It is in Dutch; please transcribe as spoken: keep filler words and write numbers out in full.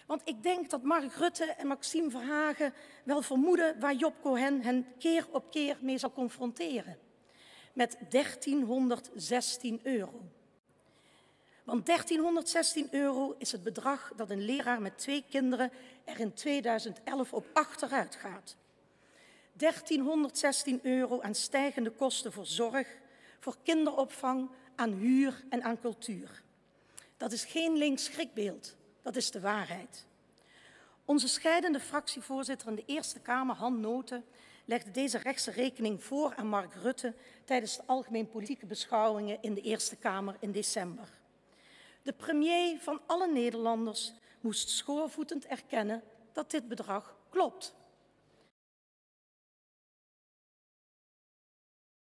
Want ik denk dat Mark Rutte en Maxime Verhagen wel vermoeden waar Job Cohen hen keer op keer mee zal confronteren. Met dertienhonderdzestien euro. Want dertienhonderdzestien euro is het bedrag dat een leraar met twee kinderen er in tweeduizend elf op achteruit gaat. dertienhonderdzestien euro aan stijgende kosten voor zorg, voor kinderopvang, aan huur en aan cultuur. Dat is geen links schrikbeeld, dat is de waarheid. Onze scheidende fractievoorzitter in de Eerste Kamer, Han Noten, legde deze rechtse rekening voor aan Mark Rutte tijdens de algemeen politieke beschouwingen in de Eerste Kamer in december. De premier van alle Nederlanders moest schoorvoetend erkennen dat dit bedrag klopt.